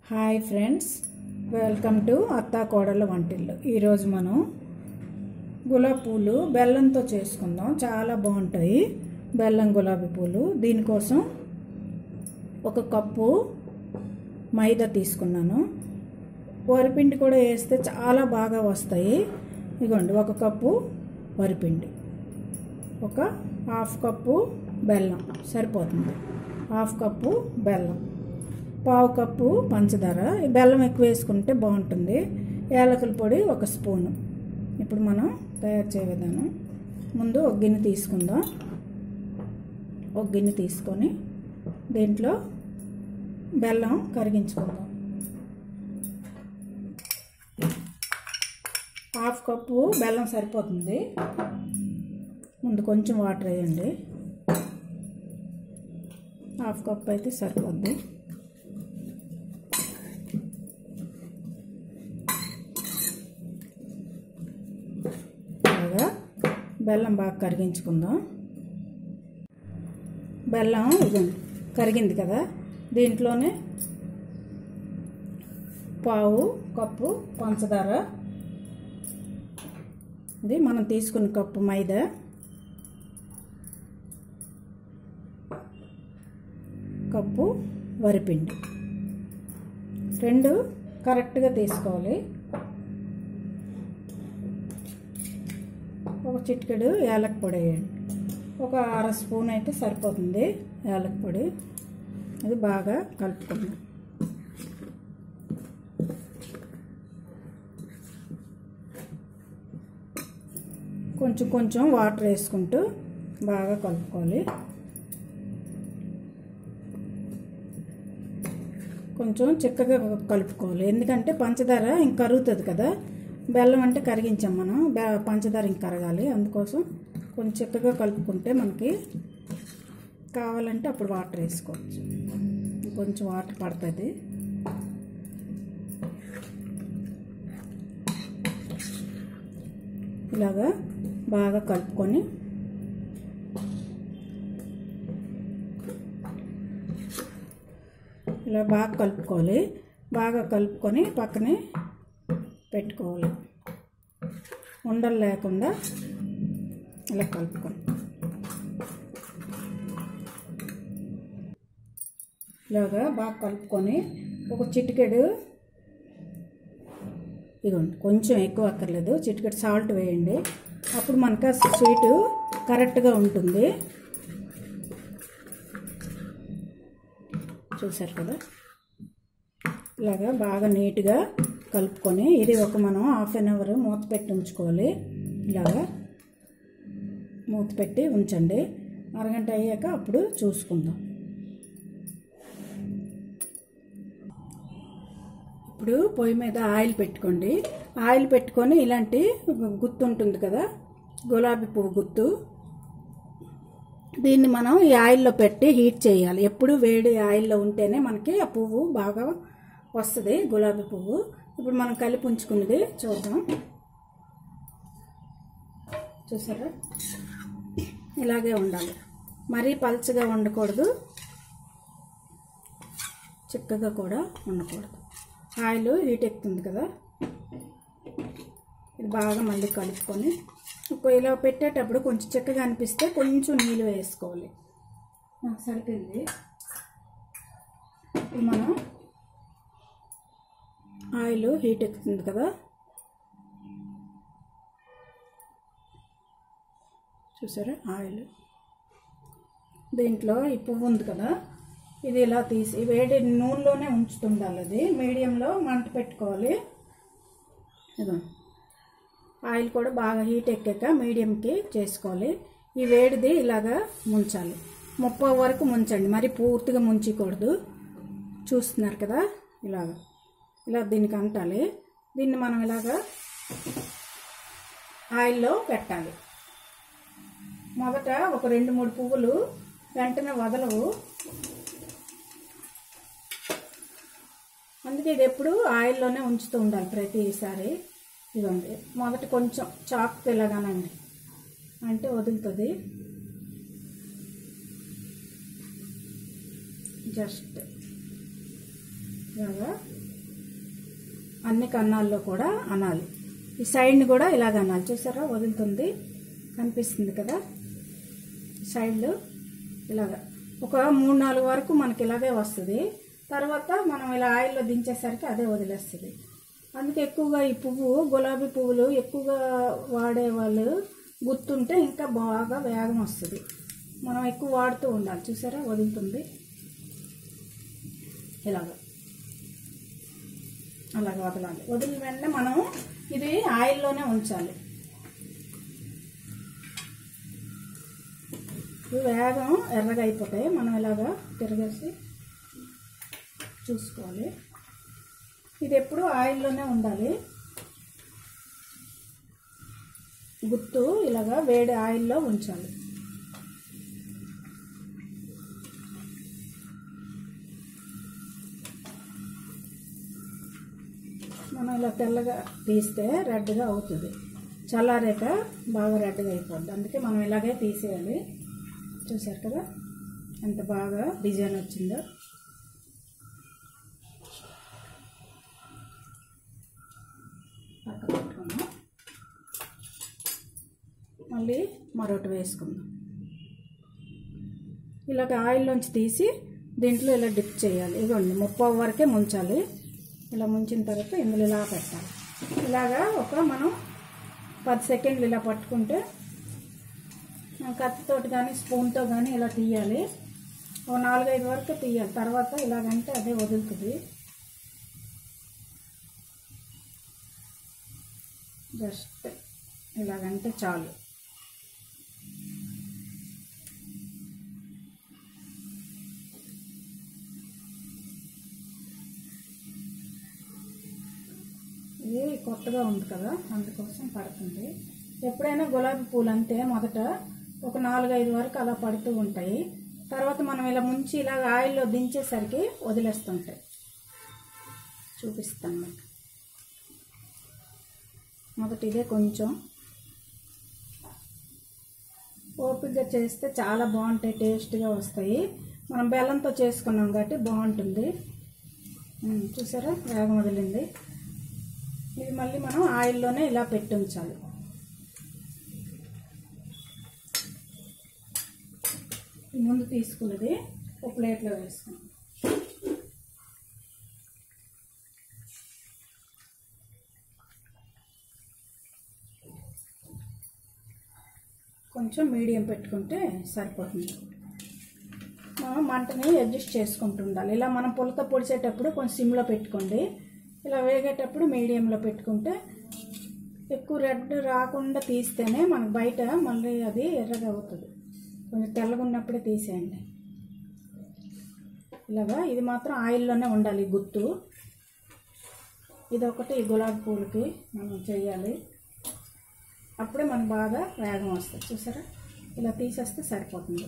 Hi friends, welcome to అత్తా కోడళ్ళ వంటిల్లు. ఈరోజు మనం గులాబీ పూలు బెల్లంతో చేసుకుందాం. చాలా బాగుంటాయి బెల్లం గులాబీ పూలు. దీనికోసం ఒక కప్పు మైదా తీసుకున్నాను. వరిపిండి కూడా వేస్తే చాలా బాగా వస్తాయి. ఇదిగోండి, ఒక కప్పు వరిపిండి, ఒక హాఫ్ కప్పు బెల్లం సరిపోతుంది. హాఫ్ కప్పు బెల్లం, పావు కప్పు పంచదార. బెల్లం ఎక్కువ వేసుకుంటే బాగుంటుంది. యాలకుల పొడి ఒక స్పూను. ఇప్పుడు మనం తయారు చేయ విధానం. ముందు ఒక గిన్నె తీసుకుందాం. ఒక గిన్నె తీసుకొని దీంట్లో బెల్లం కరిగించుకుందాం. హాఫ్ కప్పు బెల్లం సరిపోతుంది. ముందు కొంచెం వాటర్ వేయండి. హాఫ్ కప్ అయితే సరిపోద్ది. బెల్లం బాగా కరిగించుకుందాం. బెల్లం ఇదండి కరిగింది కదా, దీంట్లోనే పావు కప్పు పంచదార, ఇది మనం తీసుకున్న కప్పు మైదా, కప్పు వరిపిండి, రెండు కరెక్ట్గా తీసుకోవాలి. ఒక చిటికెడు యాలక పొడి వేయండి. ఒక అర స్పూన్ అయితే సరిపోతుంది యాలక పొడి. అది బాగా కలుపుకుందాం. కొంచెం కొంచెం వాటర్ వేసుకుంటూ బాగా కలుపుకోవాలి. కొంచెం చిక్కగా కలుపుకోవాలి, ఎందుకంటే పంచదార ఇంక కరుగుతుంది కదా. బెల్లం అంటే కరిగించాం మనం, పంచదార ఇంక కరగాలి. అందుకోసం కొంచెం చిక్కగా కలుపుకుంటే మనకి కావాలంటే అప్పుడు వాటర్ వేసుకోవచ్చు. కొంచెం వాటర్ పడుతుంది. ఇలాగా బాగా కలుపుకొని ఇలా బాగా కలుపుకోవాలి. బాగా కలుపుకొని పక్కనే పెట్టుకోవాలి. ఉండలు లేకుండా ఇలా కలుపుకొని ఇలాగా బాగా కలుపుకొని ఒక చిటికెడు, ఇదిగోండి కొంచెం ఎక్కువ అక్కర్లేదు, చిటికెడు సాల్ట్ వేయండి. అప్పుడు మనకు స్వీటు కరెక్ట్గా ఉంటుంది. చూసారు కదా, ఇలాగా బాగా నీట్గా కలుపుకొని ఇది ఒక మనం హాఫ్ అన్ అవర్ మూత పెట్టి ఉంచుకోవాలి. ఇలాగా మూత పెట్టి ఉంచండి. అరగంట అయ్యాక అప్పుడు చూసుకుందాం. ఇప్పుడు పొయ్యి మీద ఆయిల్ పెట్టుకోండి. ఆయిల్ పెట్టుకొని ఇలాంటి గుత్తు ఉంటుంది కదా, గులాబీ పువ్వు గుత్తు, దీన్ని మనం ఈ ఆయిల్లో పెట్టి హీట్ చేయాలి. ఎప్పుడు వేడి ఆయిల్లో ఉంటేనే మనకి ఆ పువ్వు బాగా వస్తుంది, గులాబీ పువ్వు. ఇప్పుడు మనం కలిపి ఉంచుకున్నది చూద్దాం. చూసారా, ఇలాగే ఉండాలి. మరీ పల్చగా ఉండకూడదు, చిక్కగా కూడా ఉండకూడదు. ఆయిల్ హీట్ ఎక్కుతుంది కదా, ఇది బాగా మళ్ళీ కలుపుకొని ఇలా పెట్టేటప్పుడు కొంచెం చిక్కగా అనిపిస్తే కొంచెం నీళ్ళు వేసుకోవాలి. సరిపోయింది. ఇప్పుడు మనం ఆయిల్ హీట్ ఎక్కుతుంది కదా, చూసారా ఆయిల్, దీంట్లో ఈ పువ్వు ఉంది కదా, ఇది ఇలా తీసి వేడి నూనెలోనే ఉంచుతుండాలి. అది మీడియంలో మంట పెట్టుకోవాలి. ఇదో ఆయిల్ కూడా బాగా హీట్ ఎక్కాక మీడియంకి చేసుకోవాలి. ఈ వేడిది ఇలాగా ముంచాలి. 30 వరకు ముంచండి, మరి పూర్తిగా ముంచకూడదు. చూస్తున్నారు కదా, ఇలా దీనికి అంటాలి. దీన్ని మనం ఇలాగా ఆయిల్లో పెట్టాలి. మొదట ఒక 2-3 పువ్వులు వెంటనే వదలవు, అందుకే ఇది ఎప్పుడు ఆయిల్లోనే ఉంచుతూ ఉండాలి ప్రతిసారి. ఇదండి, మొదట కొంచెం చాకు ఇలాగానండి అంటే వదులుతుంది. జస్ట్ ఇలాగా అన్ని కన్నాల్లో కూడా అనాలి. ఈ సైడ్ని కూడా ఇలాగ అనాలి. చూసారా వదులుతుంది, కనిపిస్తుంది కదా సైడ్లు. ఇలాగ ఒక 3-4 వరకు మనకి ఇలాగే వస్తుంది. తర్వాత మనం ఇలా ఆయిల్లో దించేసరికి అదే వదిలేస్తుంది. అందుకే ఎక్కువగా ఈ గులాబీ పువ్వులు ఎక్కువగా వాడేవాళ్ళు గుర్తుంటే ఇంకా బాగా వేగం వస్తుంది. మనం ఎక్కువ వాడుతూ ఉండాలి. చూసారా వదులుతుంది, అలాగ వదలాలి. వదిలిన వెంటనే మనం ఇది ఆయిల్లోనే ఉంచాలి. ఇవి వేగం ఎర్రగా అయిపోతాయి. మనం ఇలాగా తిరగేసి చూసుకోవాలి. ఇది ఎప్పుడు ఆయిల్లోనే ఉండాలి. గుత్తు ఇలాగా వేడి ఆయిల్లో ఉంచాలి. మనం ఇలా తెల్లగా తీస్తే రెడ్గా అవుతుంది. చల్లారాక బాగా రెడ్గా అయిపోద్ది. అందుకే మనం ఇలాగే తీసేయాలి. చూసారు కదా ఎంత బాగా డిజైన్ వచ్చిందో. పక్క పెట్టుకుందాం. మళ్ళీ మరొకటి వేసుకుందాం. ఇలాగ ఆయిల్లోంచి తీసి దీంట్లో ఇలా డిప్ చేయాలి. ఇదిగోండి 30 వరకే ముంచాలి. ఇలా ముంచిన తర్వాత ఇందులో ఇలా పెట్టాలి. ఇలాగా మనం 10 సెకండ్లు ఇలా పట్టుకుంటే కత్తితోటి కానీ స్పూన్తో కానీ ఇలా తీయాలి. ఒక 4-5 వరకు తీయాలి. తర్వాత ఇలాగంటే అదే వదులుతుంది. జస్ట్ ఇలాగంటే చాలు. ఇది కొత్తగా ఉంది కదా అందుకోసం పడుతుంది. ఎప్పుడైనా గులాబీ పూలు అంతే మొదట ఒక 4-5 వరకు అలా పడుతూ ఉంటాయి. తర్వాత మనం ఇలా ముంచి ఇలాగ ఆయిల్లో దించేసరికి వదిలేస్తుంటాయి. చూపిస్తాను మీకు. మొదట ఇదే కొంచెం ఓపికగా చేస్తే చాలా బాగుంటాయి, టేస్ట్గా వస్తాయి. మనం బెల్లంతో చేసుకున్నాం కాబట్టి బాగుంటుంది. చూసారా వేగం వదిలింది. ఇది మళ్ళీ మనం ఆయిల్లోనే ఇలా పెట్టి ఉంచాలి. ముందు తీసుకున్నది ఒక ప్లేట్లో వేసుకున్నాం. కొంచెం మీడియం పెట్టుకుంటే సరిపోతుంది. మనం మంటని అడ్జస్ట్ చేసుకుంటూ ఉండాలి. ఇలా మనం పులక పొడిచేటప్పుడు కొంచెం సిమ్లో పెట్టుకోండి. ఇలా వేగేటప్పుడు మీడియంలో పెట్టుకుంటే ఎక్కువ రెడ్ రాకుండా తీస్తేనే మనకు బయట మళ్ళీ అది ఎర్రగా అవుతుంది. కొంచెం తెల్లగా ఉన్నప్పుడే తీసేయండి. ఇలాగా ఇది మాత్రం ఆయిల్లోనే ఉండాలి. గుత్తు ఇదొకటి గులాబీ పూలకి మనం చేయాలి. అప్పుడే మనకు బాగా వేగం వస్తుంది. చూసారా ఇలా తీసేస్తే సరిపోతుంది.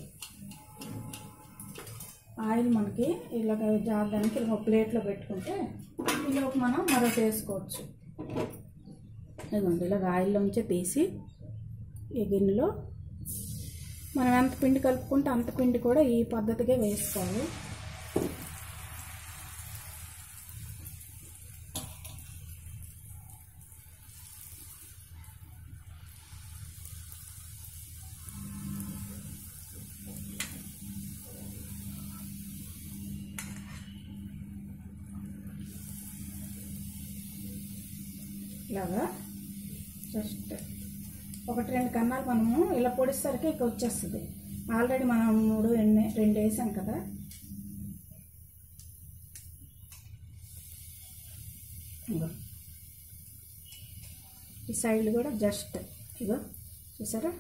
ఆయిల్ మనకి ఇలాగ జారడానికి ఇలా ప్లేట్లో పెట్టుకుంటే ఈలోపు మనం మరొకటి వేసుకోవచ్చు. ఇదిగోండి ఇలాగ ఆయిల్లోంచి తీసి ఈ గిన్నెలో మనం ఎంత పిండి కలుపుకుంటే అంత పిండి కూడా ఈ పద్ధతిగా వేసుకోవాలి. ఇలాగా జస్ట్ 1-2 కన్నాలు మనము ఇలా పొడిసరికి ఇక వచ్చేస్తుంది. ఆల్రెడీ మనం 2 వేసాం కదా. ఈ సైడ్ కూడా జస్ట్ ఇగో చూసారా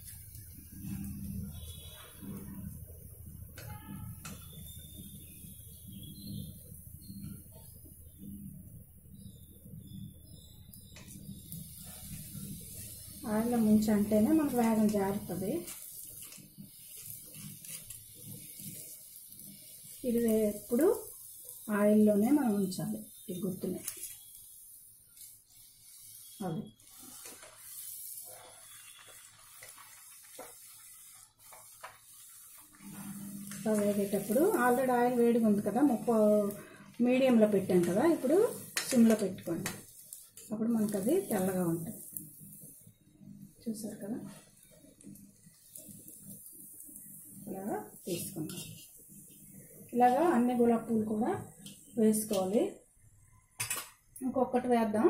ఆయిల్లో ముంచి అంటేనే మనకు వేగం జారుతుంది. ఇది ఎప్పుడు ఆయిల్లోనే మనం ఉంచాలి ఈ గుత్తుని. అది వేగేటప్పుడు ఆల్రెడీ ఆయిల్ వేడిగా ఉంది కదా, మీడియంలో పెట్టాం కదా. ఇప్పుడు సిమ్లో పెట్టుకోండి. అప్పుడు మనకు అది తెల్లగా ఉంటుంది. చూసారు కదా, ఇలాగా తీసుకుందాం. ఇలాగా అన్ని గులాబీ పూలు కూడా వేసుకోవాలి. ఇంకొకటి వేద్దాం.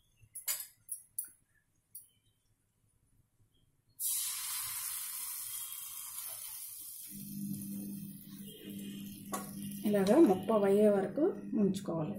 ఇలాగా 30 అయ్యే వరకు ఉంచుకోవాలి.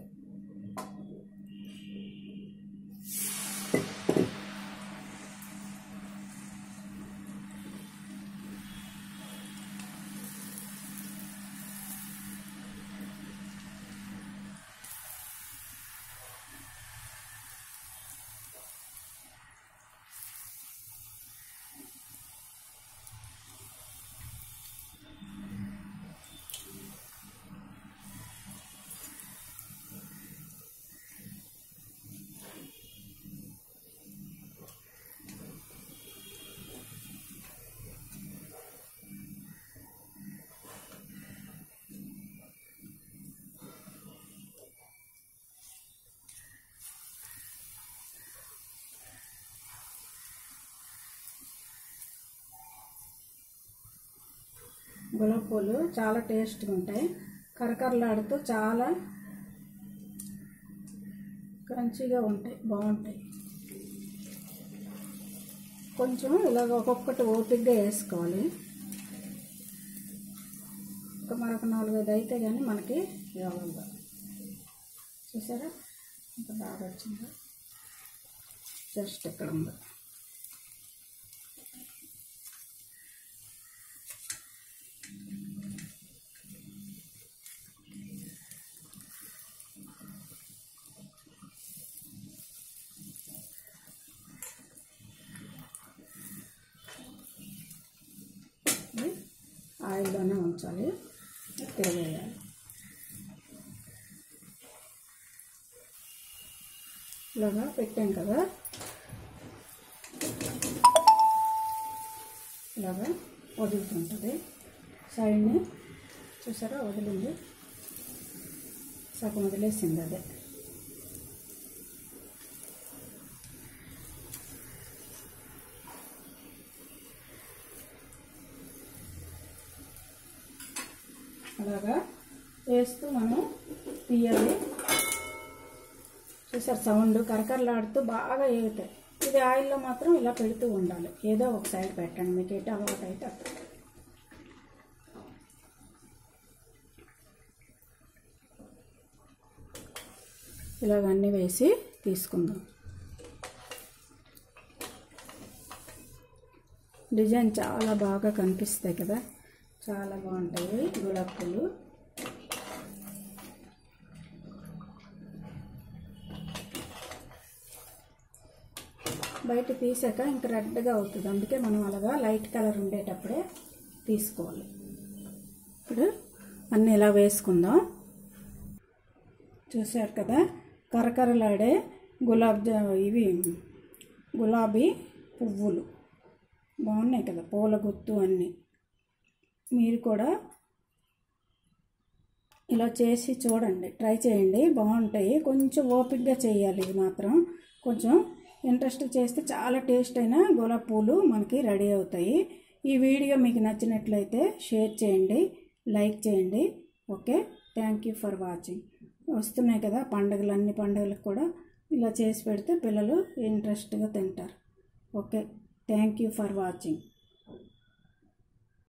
గులాబీ పూలు చాలా టేస్ట్గా ఉంటాయి. కరకరలాడుతూ చాలా క్రంచీగా ఉంటాయి, బాగుంటాయి. కొంచెం ఇలాగ ఒక్కొక్కటి ఓపికగా వేసుకోవాలి. మరొక 4-5 అయితే కానీ మనకి రావాలి. చూసారా ఇంత బాగా వచ్చిందో, జస్ట్ ఇక్కడ ఉంది. ఆయిల్లోనే ఉంచాలి, తిరగేయాలి. ఇలాగా పెట్టాం కదా, ఇలాగా వదులుతుంటుంది. సైడ్ని చూసారా వదిలింది, సగం వదిలేసింది. అదే అలాగా వేస్తూ మనం తీయాలి. చూసారు సౌండ్ కరకరలాడుతూ బాగా వేగుతాయి. ఇది ఆయిల్లో మాత్రం ఇలా పెడుతూ ఉండాలి. ఏదో ఒక సైడ్ పెట్టండి, మీకు ఎటు అలవాటు అయితే అక్కడ. ఇలాగన్నీ వేసి తీసుకుందాం. డిజైన్ చాలా బాగా కనిపిస్తాయి కదా, చాలా బాగుంటాయి గులాబీ పూలు. బయట తీసాక ఇంకా రెడ్గా అవుతుంది, అందుకే మనం అలాగా లైట్ కలర్ ఉండేటప్పుడే తీసుకోవాలి. ఇప్పుడు అన్నీ ఇలా వేసుకుందాం. చూసారు కదా కరకరలాడే ఇవి గులాబీ పువ్వులు బాగున్నాయి కదా, పూల గుత్తు అన్నీ. మీరు కూడా ఇలా చేసి చూడండి, ట్రై చేయండి, బాగుంటాయి. కొంచెం ఓపికగా చేయాలి. ఇది మాత్రం కొంచెం ఇంట్రెస్ట్ చేస్తే చాలా టేస్ట్ అయిన గులాబీ పూలు మనకి రెడీ అవుతాయి. ఈ వీడియో మీకు నచ్చినట్లయితే షేర్ చేయండి, లైక్ చేయండి. Okay, thank you for watching. వస్తున్నాయి కదా పండుగలు, అన్ని పండుగలకు కూడా ఇలా చేసి పెడితే పిల్లలు ఇంట్రెస్ట్గా తింటారు. Okay, thank you for watching.